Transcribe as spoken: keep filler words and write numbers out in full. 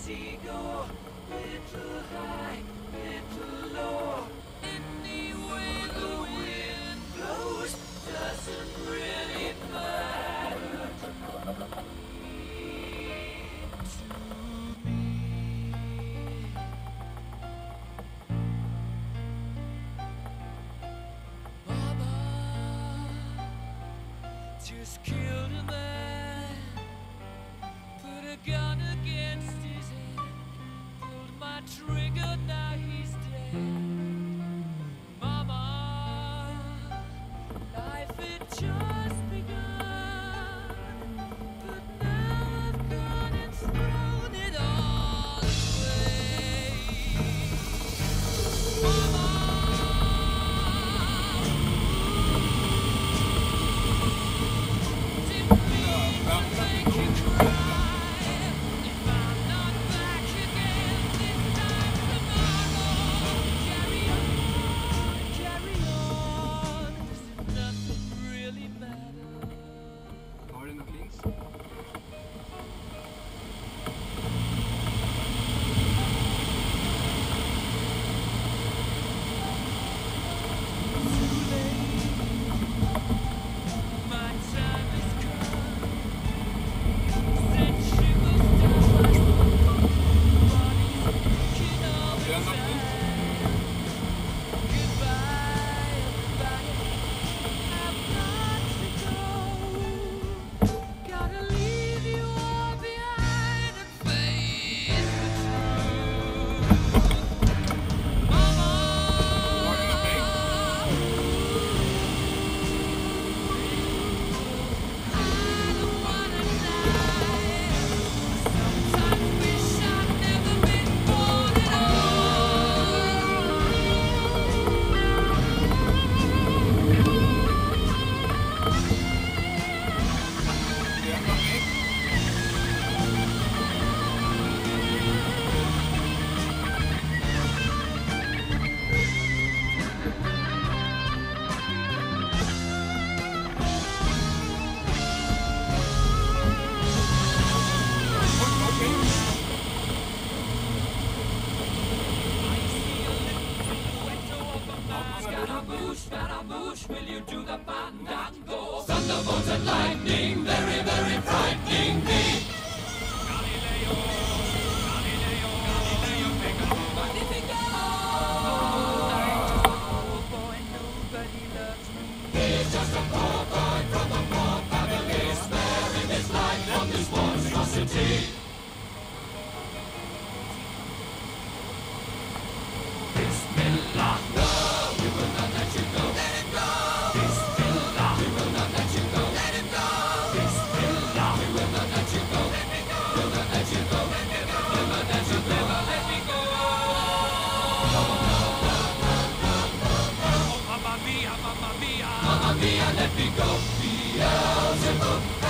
easy go, little high, little low. Anyway the wind blows doesn't really matter to me. Mama just killed a man, put a gun against his head, pulled my trigger, now he's dead. Mama, life had just begun, but now I've gone and thrown it all away. Mama, didn't mean to make you cry. If I'm not back again this time tomorrow, carry on, carry on. Does nothing really matter? Har du något links? Too late, my time has come. Send shivers down my spine. Body's aching all the Har du något links? time. Goodbye, everybody. I've got to go. Gotta leave you all behind and face the truth. Mama, Har du något links? I don't wanna die. Sometimes wish I'd never been born at all. Har du något links? Har du något links? Scaramouche, Scaramouche, will you do the fandango? Thunderbolts and lightning, very, very frightening me. Galileo, Galileo, Galileo, Magnifico! Oh boy, nobody loves me. He's just a poor boy from a poor family, sparing his life from this monstrosity. Bismillah, no, we will not let you go. Let him go. Bismillah, we will not let you go. Let him go. Bismillah, we will not let you go. Let me go. Will not let you go. Let me go. Will not let you go. Never let me go. Oh, mamma mia, mamma mia, mamma mia, let me go. Beelzebub.